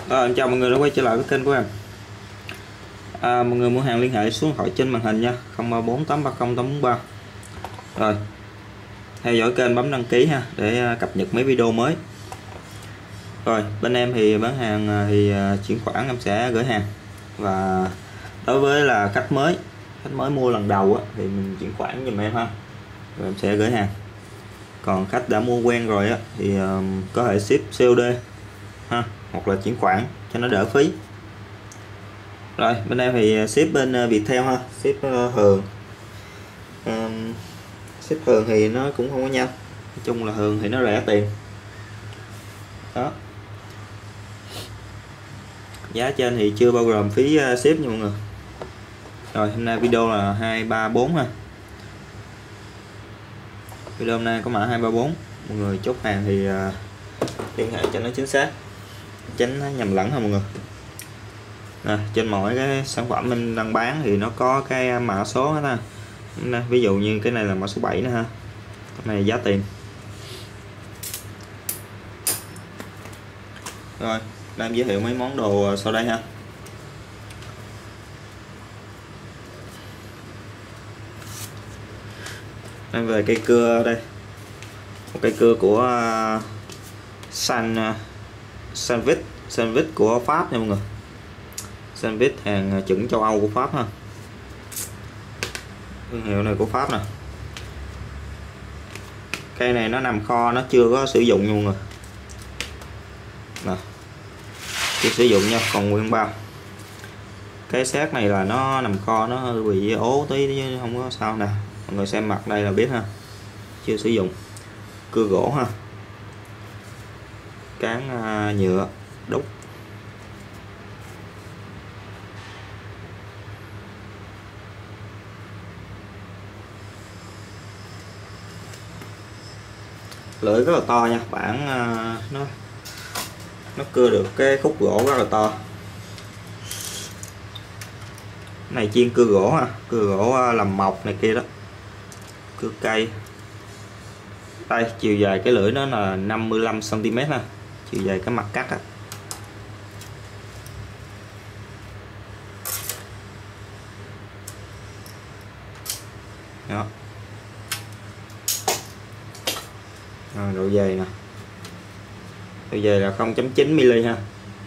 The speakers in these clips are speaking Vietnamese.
Em chào mọi người đã quay trở lại với kênh của em. Mọi người mua hàng liên hệ số điện thoại trên màn hình nha, 0348308843. Rồi theo dõi kênh, bấm đăng ký ha để cập nhật mấy video mới. Rồi bên em thì bán hàng thì chuyển khoản em sẽ gửi hàng, và đối với là khách mới mua lần đầu á, thì mình chuyển khoản giùm em ha, rồi em sẽ gửi hàng. Còn khách đã mua quen rồi á, thì có thể ship COD ha, hoặc là chuyển khoản cho nó đỡ phí. Rồi bên em thì ship bên Viettel ha, ship Hường. Ship Hường thì nó cũng không có nhanh, nói chung là Hường thì nó rẻ tiền đó. Giá trên thì chưa bao gồm phí ship nha mọi người. Rồi hôm nay video là 234 ha, video hôm nay có mã 234. Mọi người chốt hàng thì liên hệ cho nó chính xác, tránh nó nhầm lẫn ha mọi người. Trên mỗi cái sản phẩm mình đang bán thì nó có cái mã số hết ha. Ví dụ như cái này là mã số 7 nữa ha, cái này giá tiền. Rồi đang giới thiệu mấy món đồ sau đây ha. Đây về cây cưa đây, một cây cưa của Sandvik của Pháp nha mọi người. Sandvik hàng chuẩn châu Âu của Pháp ha, thương hiệu này của Pháp nè. Cây này nó nằm kho, nó chưa có sử dụng nha mọi người nè, chưa sử dụng nha, còn nguyên bao. Cái set này là nó nằm kho, nó hơi bị ố tí chứ không có sao nè. Mọi người xem mặt đây là biết ha, chưa sử dụng. Cưa gỗ ha, cán nhựa đúc. Lưỡi rất là to nha, bản nó cưa được cái khúc gỗ rất là to. Cái này chuyên cưa gỗ ha, cưa gỗ làm mộc này kia đó, cưa cây. Đây chiều dài cái lưỡi nó là 55 cm ha, chiều dài cái mặt cắt á. Đó. Độ dày nè, độ dày là 0.9 mm ha.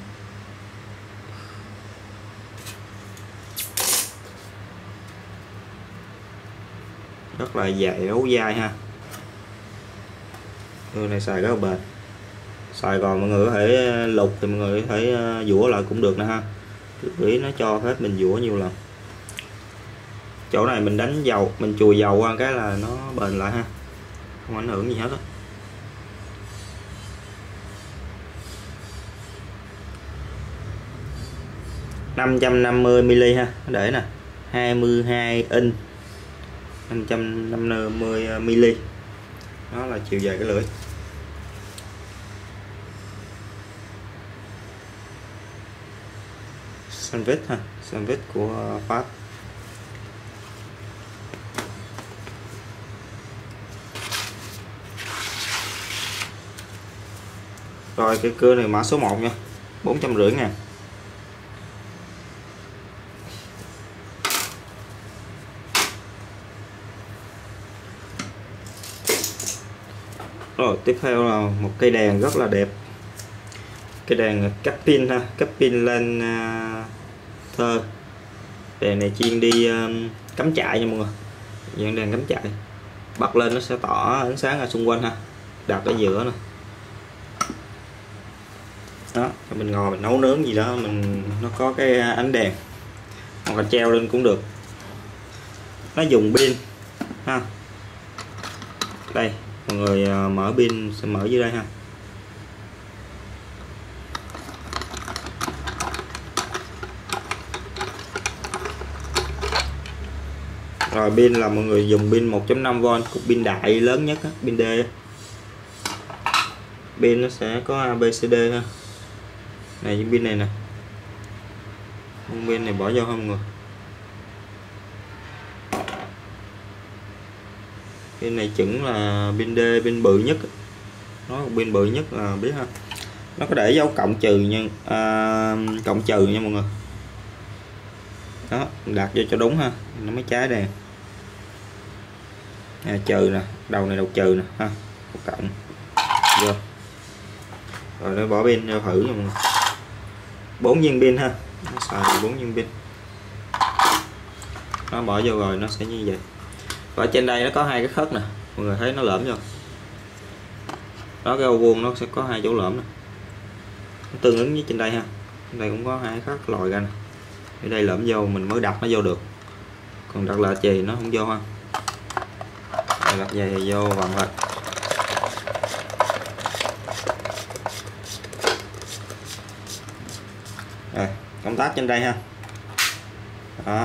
Rất là dẻo dai ha. Cưa này xài rất là bền. Xài còn mọi người có thể lục thì mọi người có thể dũa lại cũng được nè ha. Lưỡi nó cho phép mình dũa nhiều lần. Chỗ này mình đánh dầu, mình chùi dầu qua cái là nó bền lại ha, không ảnh hưởng gì hết á. $550 ha, để nè, 22 inch, 550 mm. Đó là chiều dài cái lưỡi. Sandvik ha, Sandvik của Pháp. Rồi cái cưa này mã số 1 nha, 450.000. Rồi tiếp theo là một cây đèn rất là đẹp, cây đèn cắp pin ha, cắp pin lên thơ. Đèn này chuyên đi cắm trại nha mọi người, dạng đèn cắm trại. Bật lên nó sẽ tỏ ánh sáng ở xung quanh ha, đặt ở giữa nè. Đó, mình ngồi mình nấu nướng gì đó, nó có cái ánh đèn, hoặc là treo lên cũng được. Nó dùng pin ha. Đây mọi người mở pin sẽ mở dưới đây ha. Rồi pin là mọi người dùng pin 1.5V, cục pin đại lớn nhất á, pin D. Pin nó sẽ có ABCD ha. Này những pin này nè, pin này bỏ vô không mọi người. Pin này chuẩn là pin D, pin bự nhất. Nó pin bự nhất là biết ha. nó có để dấu cộng trừ nhưng cộng trừ nha mọi người. Đó, đặt vô cho đúng ha, nó mới cháy đèn. Trừ nè, đầu này đầu trừ nè ha, cộng vô. Rồi nó bỏ pin vô thử nha mọi người. 4 viên pin ha, nó xài 4 viên pin. Nó bỏ vô rồi nó sẽ như vậy. Và trên đây nó có hai cái khớp nè, mọi người thấy nó lõm vô. Đó, cái ô vuông nó sẽ có hai chỗ lõm nè, nó tương ứng với trên đây ha. Trên đây cũng có hai khớp lòi ra nè. Ở đây lõm vô mình mới đặt nó vô được, còn đặt là chì nó không vô ha. Đây, đặt dày thì vô vặn thôi. Rồi, công tắc trên đây ha. Đó.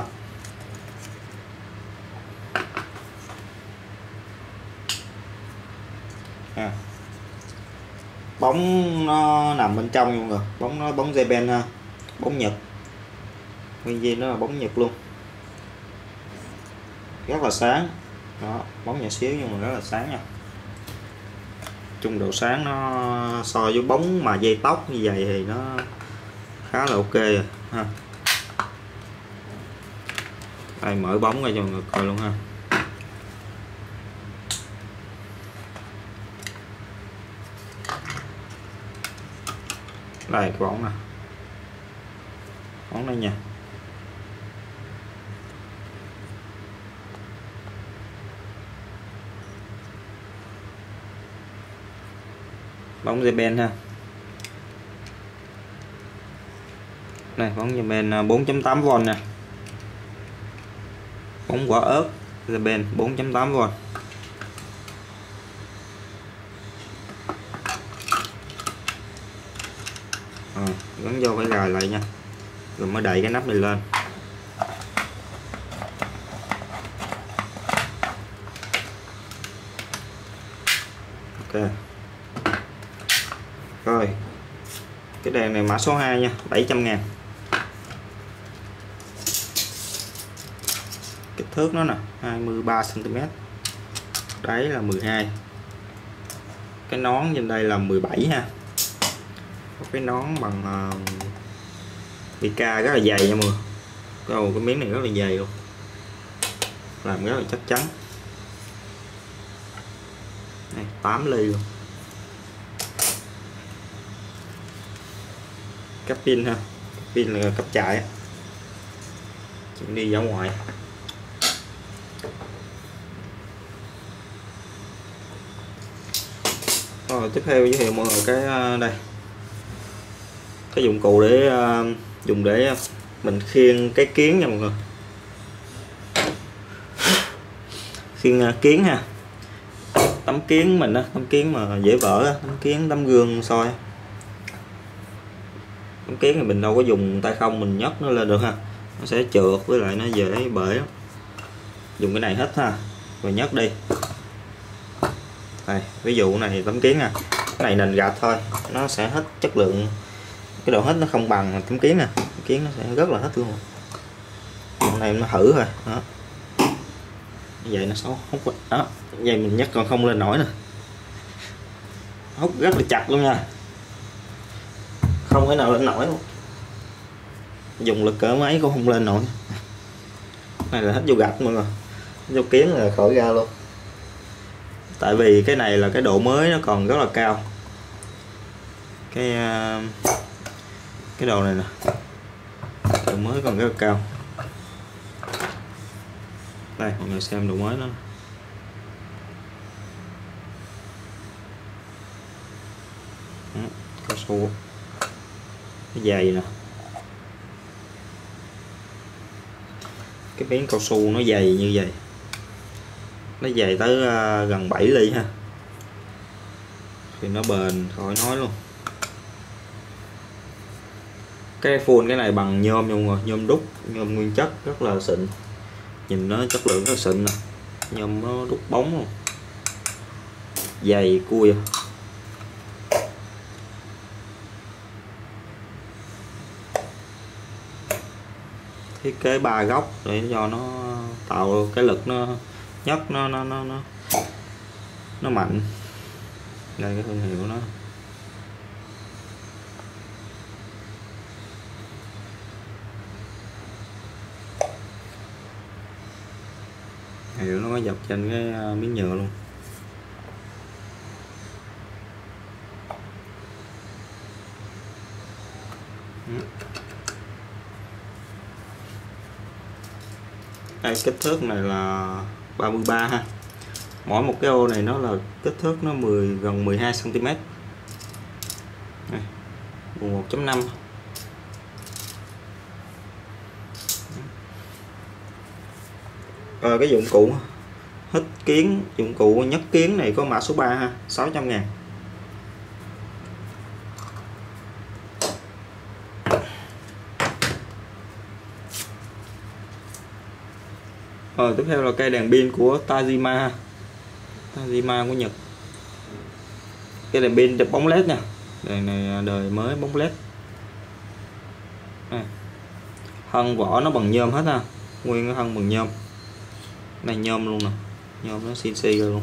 Bóng nó nằm bên trong luôn rồi, bóng nó bóng Ray-Ban ha, bóng Nhật, nguyên viên nó là bóng Nhật luôn, rất là sáng. Đó, bóng nhỏ xíu nhưng mà rất là sáng nha. Chung độ sáng nó so với bóng mà dây tóc như vậy thì nó khá là ok rồi ha. Đây, mở bóng ra cho mọi người coi luôn ha. Đây cái bóng nè, bóng đây nha. Bóng Ray-Ban ha. Đây, bóng Ray-Ban 4.8V nè. Bóng quả ớt Ray-Ban 4.8V. Gắn vô phải gài lại nha, rồi mới đậy cái nắp này lên. Ok. Rồi, cái đèn này mã số 2 nha, 700.000. Kích thước nó nè, 23cm, đáy là 12. Cái nón trên đây là 17 ha. Có cái nón bằng Mica rất là dày nha mọi người. Cái miếng này rất là dày luôn, làm rất là chắc chắn. Đây, 8 ly luôn. Cấp pin ha, pin là cấp chạy, chỉ đi ra ngoài. Rồi tiếp theo giới thiệu mọi người cái đây, cái dụng cụ để dùng để mình khiêng cái kiến nha mọi người. Khiêng kiến ha, tấm kiến mình á, tấm kiến mà dễ vỡ á, tấm kiến tấm gương soi. Tấm kiến thì mình đâu có dùng tay không mình nhấc nó lên được ha, nó sẽ trượt với lại nó dễ bể. Dùng cái này hết ha, rồi nhấc đi. Đây, ví dụ này tấm kiến nè, cái này nền gạch thôi, nó sẽ hết chất lượng, cái độ hết nó không bằng tấm kiến nè, tấm kiến nó sẽ rất là hết luôn. Hôm nay nó thử rồi đó, như vậy nó xấu hút đó, vậy mình nhấc còn không lên nổi nè, hút rất là chặt luôn nha, không thể nào lên nổi luôn, dùng lực cỡ mấy cũng không lên nổi. Này là hết vô gạch mọi người, vô kiến là khỏi ra luôn. Tại vì cái này là cái độ mới nó còn rất là cao, cái đồ này nè, độ mới còn rất là cao. Đây mọi người xem độ mới nó, cao su cái dày nè, cái miếng cao su nó dày như vậy, nó dày tới gần 7 ly ha, thì nó bền khỏi nói luôn. Cái full cái này bằng nhôm luôn rồi, nhôm đúc, nhôm nguyên chất rất là xịn, nhìn nó chất lượng rất là xịn nè, nhôm nó đúc bóng luôn, dày cui. Thiết kế 3 góc để cho nó tạo cái lực nó nhấc nó mạnh. Đây cái thương hiệu nó hiệu nó có dọc trên cái miếng nhựa luôn. Đây, kích thước này là 33 ha. Mỗi một cái ô này nó là kích thước nó gần 12 cm. Đây, 1.5. Cái dụng cụ hít kiến, dụng cụ nhấc kiến này có mã số 3 ha, 600.000. Tiếp theo là cây đèn pin của Tajima của Nhật. Cái đèn pin chụp bóng led nha, đèn này đời mới bóng led. Thân vỏ nó bằng nhôm hết ha, nguyên cái thân bằng nhôm. Này nhôm luôn nè, nhôm nó xi rồi luôn.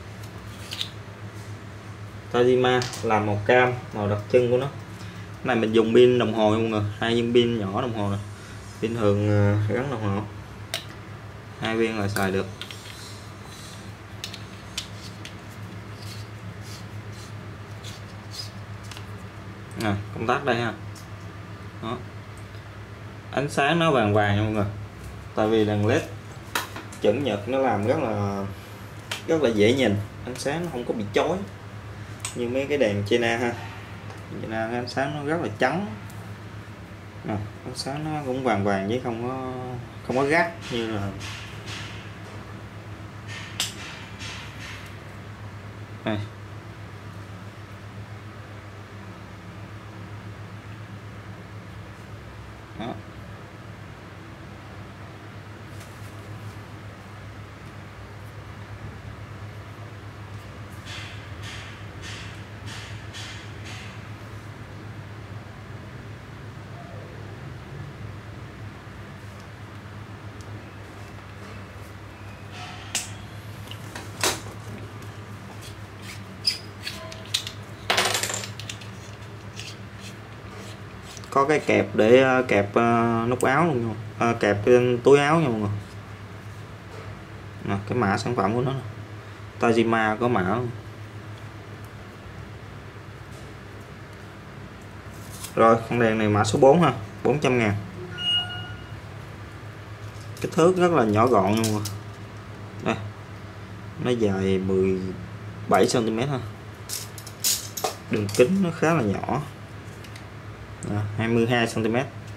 Tajima làm màu cam, màu đặc trưng của nó. Cái này mình dùng pin đồng hồ luôn rồi, 2 viên pin nhỏ đồng hồ này. Pin thường gắn đồng hồ, 2 viên là xài được. Công tắc đây ha. Đó. Ánh sáng nó vàng vàng nha mọi người, tại vì đèn led chuẩn Nhật nó làm rất là dễ nhìn, ánh sáng nó không có bị chói như mấy cái đèn China ha. China ánh sáng nó rất là trắng, ánh sáng nó cũng vàng vàng chứ không có gắt như là này. Đó. Có cái kẹp để kẹp nút áo luôn, kẹp trên túi áo nha mọi người. Cái mã sản phẩm của nó Tajima có mã luôn. Rồi con đèn này mã số 4 ha, 400.000. Kích thước rất là nhỏ gọn luôn rồi. Đây, nó dài 17 cm ha, đường kính nó khá là nhỏ, 22 cm.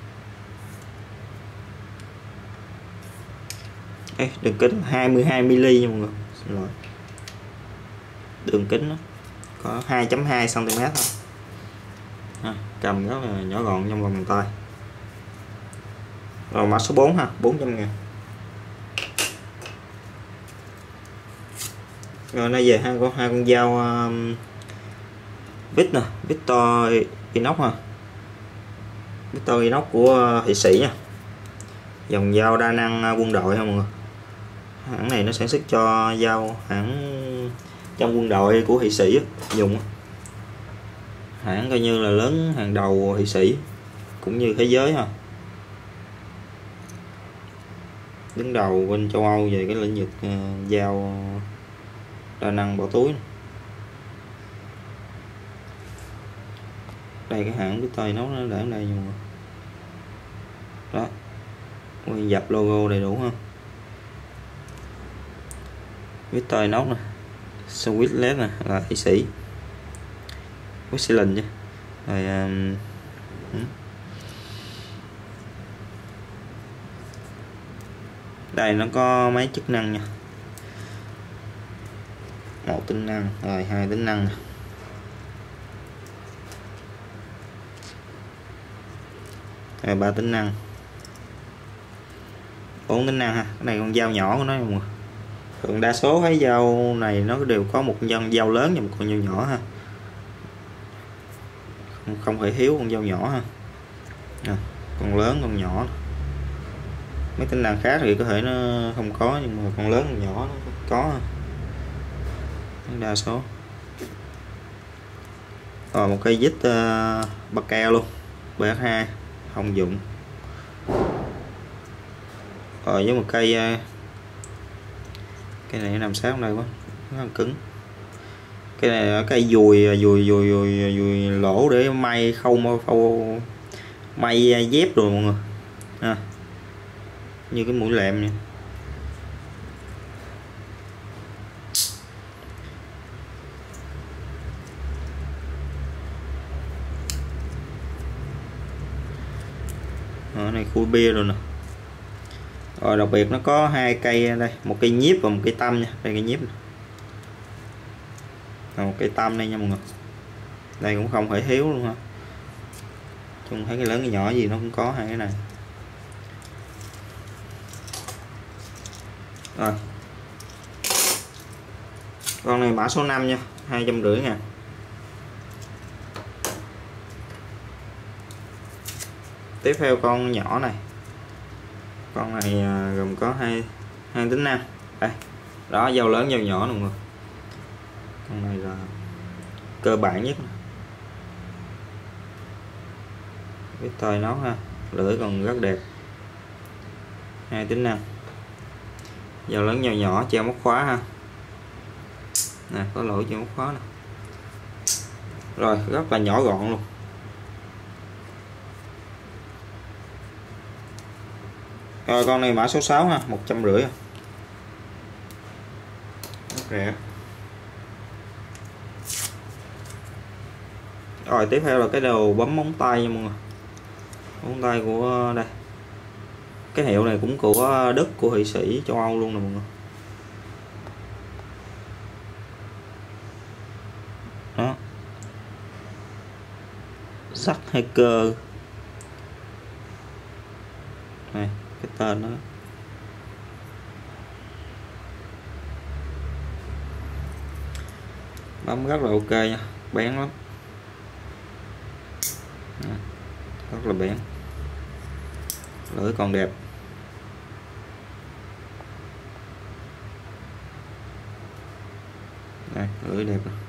Đường kính 22 mm nha mọi người. Xin lỗi. Đường kính nó có 2.2 cm thôi. Cầm rất là nhỏ gọn trong vòng bàn tay. Rồi mã số 4 ha, 400.000. Rồi nay về hai con dao Victor inox ha. Victor inox của Thụy Sĩ nha. Dòng dao đa năng quân đội ha mọi người. Hãng này nó sản xuất cho dao hãng trong quân đội của Thụy Sĩ dùng. Hãng coi như là lớn hàng đầu Thụy Sĩ cũng như thế giới ha. Đứng đầu bên châu Âu về cái lĩnh vực dao đa năng bỏ túi. Đây cái hãng Victor inox nó để ở đây mọi người. Đó, nguyên dập logo đầy đủ ha. Victor inox nè, switch led nè là Thụy Sĩ, Michelin chứ. Rồi đây nó có mấy chức năng nha, 1 tính năng, rồi 2 tính năng nè. Rồi 3 tính năng, 4 tính năng ha. Cái này con dao nhỏ của nó mọi người. Thường đa số thấy dao này nó đều có một con dao lớn và một con dao nhỏ ha, không thể thiếu con dao nhỏ ha. Con lớn con nhỏ. Mấy tính năng khác thì có thể nó không có, nhưng mà con lớn con nhỏ nó có đa số. Rồi một cây vít bạc keo luôn, BH2 không dụng. Rồi với một cây Cái này nằm sát đây quá, nó cứng. Cái này là cái dùi lỗ để may khâu may dép rồi mọi người à, như cái mũi lẹm này. Ở này khui bia rồi nè. Rồi đặc biệt nó có hai cây đây, một cây nhíp và một cây tăm nha. Đây cây nhíp này. Một cây tăm đây nha mọi người. Đây cũng không thể thiếu luôn ha. Không thấy cái lớn cái nhỏ gì nó cũng có hai cái này. Rồi. Con này mã số 5 nha, 250.000. Tiếp theo con nhỏ này. Con này gồm có hai tính năng. Đây. Đó, dao lớn dao nhỏ mọi người. Con này là cơ bản nhất. Cái tay nó ha, lưỡi còn rất đẹp. Hai tính năng. Dao lớn dao nhỏ, treo móc khóa ha. Nè, có lỗ treo móc khóa nè. Rồi, rất là nhỏ gọn luôn. Rồi con này mã số 6 ha, 150. Rất rẻ. Rồi tiếp theo là cái đầu bấm móng tay nha mọi người. Móng tay của đây. Cái hiệu này cũng của Đức, của Thụy Sĩ, châu Âu luôn nè mọi người. Đó. Sắt hacker. Này, cái tên nó. Bấm rất là ok nha, bén lắm. Rất là bén. Lưỡi còn đẹp. Đây, lưỡi đẹp rồi.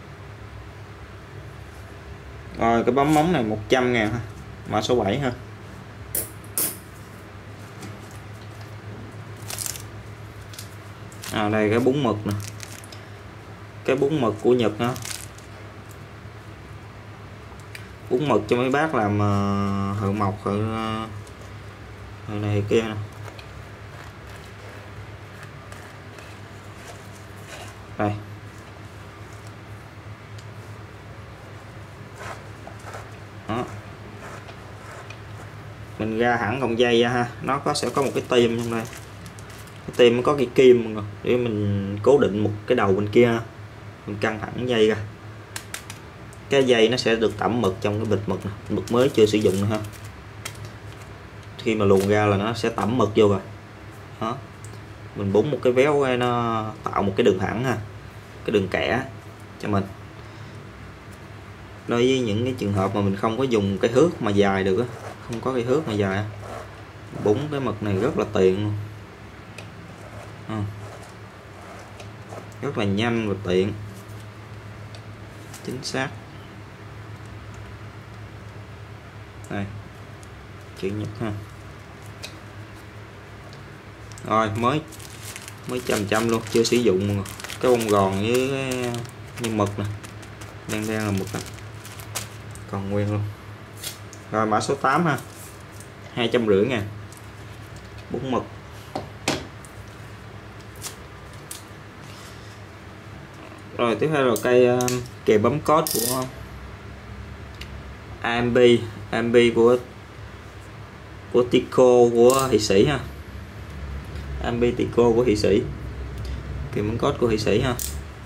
Rồi cái bấm móng này 100.000 ha, mã số 7 ha. Đây cái bún mực nè. Cái bún mực của Nhật đó. Bún mực cho mấy bác làm hự mộc hự này kia nè. Đây. Đó. Mình ra hẳn cọng dây ra ha, nó sẽ có một cái tim trong đây. Cái tim nó có cái kim rồi để mình cố định một cái đầu bên kia, mình căng thẳng dây ra. Cái dây nó sẽ được tẩm mực trong cái bịch mực này. Mực mới chưa sử dụng nữa ha. Khi mà luồn ra là nó sẽ tẩm mực vô rồi. Đó. Mình búng một cái véo nó tạo một cái đường thẳng ha, cái đường kẻ cho mình. Đối với những cái trường hợp mà mình không có dùng cái thước mà dài được á, không có cái thước mà dài, búng cái mực này rất là tiện luôn. Rất là nhanh và tiện, chính xác. Đây, chữ Nhật ha. Rồi mới chầm luôn, chưa sử dụng. Cái bông gòn với cái như mực nè, đen là mực nè, còn nguyên luôn. Rồi mã số 8 ha, 250.000. Bún mực. Rồi tiếp theo là cây kèo bấm code của AMB của Tico của Thụy Sĩ ha. AMB Tico của Thụy Sĩ. Kèo bấm code của Thụy Sĩ ha.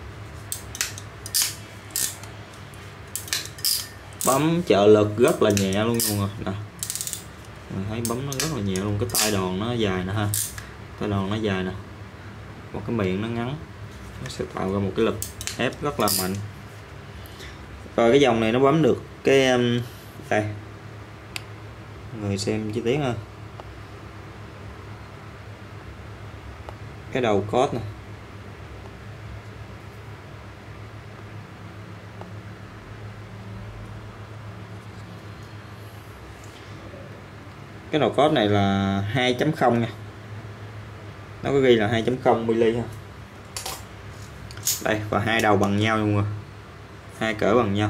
Bấm trợ lực rất là nhẹ luôn mọi người nè. Mình thấy bấm nó rất là nhẹ luôn, cái tay đòn nó dài nè ha. Tay đòn nó dài nè. Một cái miệng nó ngắn. Nó sẽ tạo ra một cái lực ép rất là mạnh. Rồi cái dòng này nó bấm được cái đây, người xem chi tiết ha, cái đầu code nè, cái đầu code này là 2.0 nha, nó có ghi là 2.0 mm ha. Đây, và hai đầu bằng nhau luôn rồi, hai cỡ bằng nhau,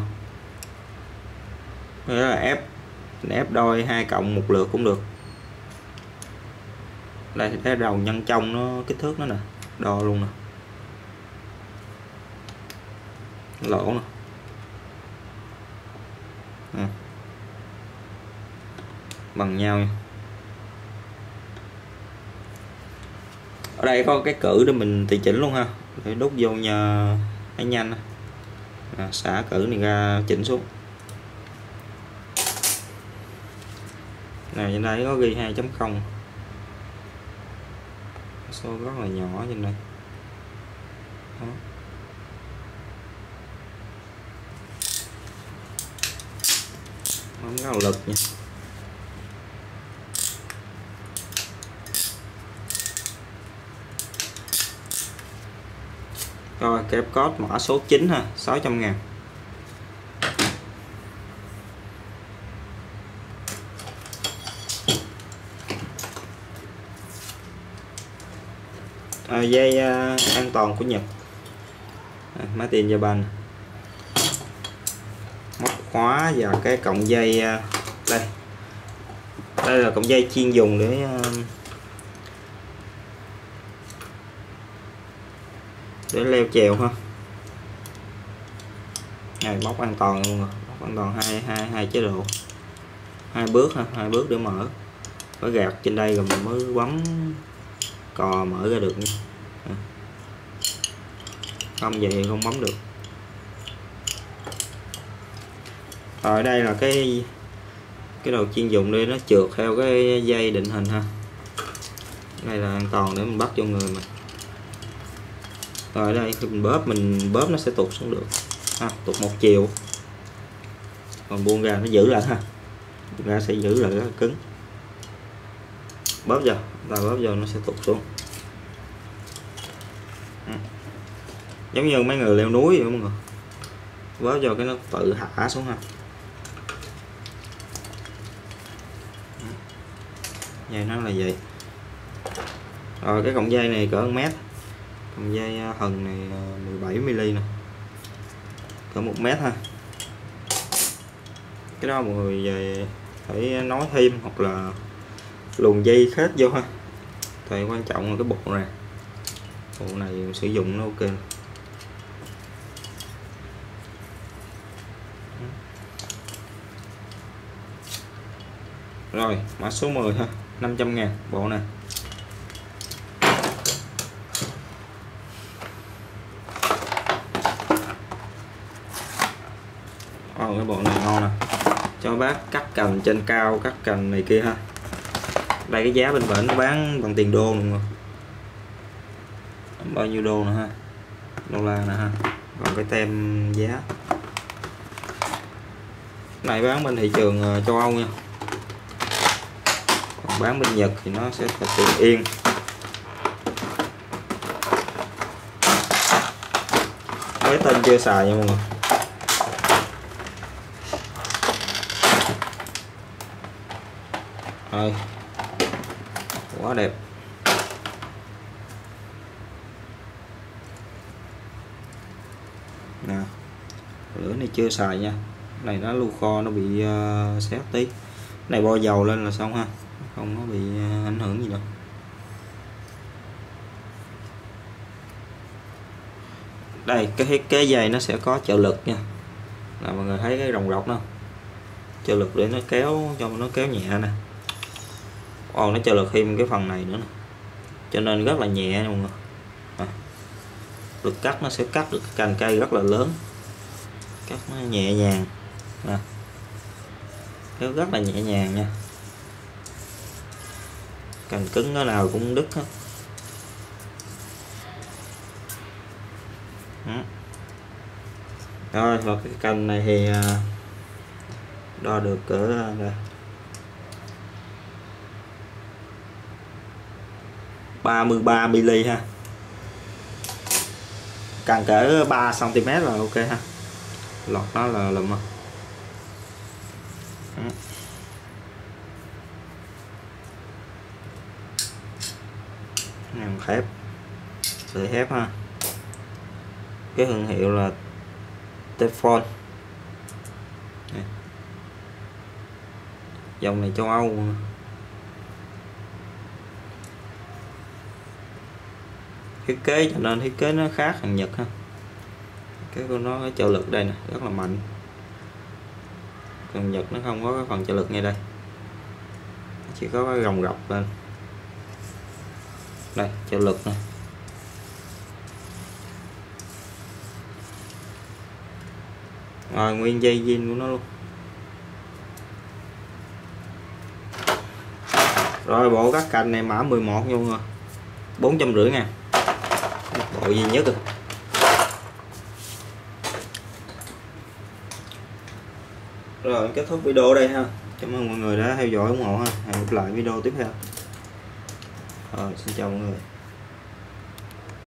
đó là ép đôi 2 cộng một lượt cũng được. Đây cái đầu nhân trong nó kích thước nó nè, đo luôn nè, lỗ nè. Bằng nhau nha. Ở đây có cái cử để mình tùy chỉnh luôn ha, để đút vô nhà máy nhanh. Xả cử này ra chỉnh xuống. Này trên đây có ghi 2.0, số rất là nhỏ trên đây. Đó. Bấm rất là lực nha. Rồi kẹp code mã số 9 ha, 600.000. Dây an toàn của Nhật, máy tiền Japan, móc khóa và cái cọng dây. Đây là cọng dây chuyên dùng để leo chèo ha. Này bóc an toàn luôn rồi, bóc an toàn hai chế độ, 2 bước ha, 2 bước để mở, phải gạt trên đây rồi mình mới bấm cò mở ra được nha. Không vậy thì không bấm được. Rồi đây là cái đầu chuyên dùng đây, nó trượt theo cái dây định hình ha. Đây là an toàn để mình bắt vô người mình. Rồi đây khi mình bóp nó sẽ tụt xuống được ha, tụt một chiều, còn buông ra nó giữ lại ha, buông ra sẽ giữ lại rất là cứng. Bóp vào nó sẽ tụt xuống, giống như mấy người leo núi vậy mọi người, bóp vào cái nó tự hạ xuống ha. Dây nó là vậy. Rồi cái cọng dây này cỡ 1 mét, cọng dây hần này 17mm nè, cỡ 1 mét ha. Cái đó mọi người về phải nói thêm hoặc là luồn dây khác vô ha. Tại quan trọng là cái bộ này sử dụng nó ok. Rồi mã số 10 ha, 500.000 bộ này. Cái bộ này ngon nè, cho bác cắt cành trên cao, cắt cành này kia ha. Đây cái giá bên bển nó bán bằng tiền đô luôn rồi, bao nhiêu đô nữa ha, đô la nè ha. Còn cái tem giá này bán bên thị trường châu Âu nha, còn bán bên Nhật thì nó sẽ là tiền yên. Cái tên chưa xài nha mọi người. Rồi quá đẹp. Nè, lửa này chưa xài nha, này nó lưu kho nó bị xé tí, này bo dầu lên là xong ha, không có bị ảnh hưởng gì đâu. Đây cái dây nó sẽ có trợ lực nha, là mọi người thấy cái rồng rọc đó, trợ lực để nó kéo cho nó kéo nhẹ nè. Còn nó trợ lực thêm cái phần này nữa nè, cho nên rất là nhẹ nha mọi người. Lực cắt nó sẽ cắt được cành cây rất là lớn, cắt nó nhẹ nhàng nè, kéo rất là nhẹ nhàng nha, cành cứng nó nào cũng đứt hết. Rồi và cái cành này thì đo được cỡ đây 33mm ha, càng cỡ 3cm là ok ha, lọt nó là lùm ha. Thép sợi thép ha. cái thương hiệu là Teflon. Dòng này châu Âu. Thiết kế cho nên thiết kế nó khác hàng Nhật ha. Cái của nó cái trợ lực đây nè rất là mạnh, còn Nhật nó không có cái phần trợ lực ngay đây, chỉ có cái gồng gọc lên đây trợ lực nè. Rồi nguyên dây zin của nó luôn. Rồi bộ cắt cành này mã 11 luôn rồi, 450.000 bộ duy nhất rồi. Rồi kết thúc video đây ha. Cảm ơn mọi người đã theo dõi ủng hộ ha. Hẹn gặp lại video tiếp theo. Xin chào mọi người.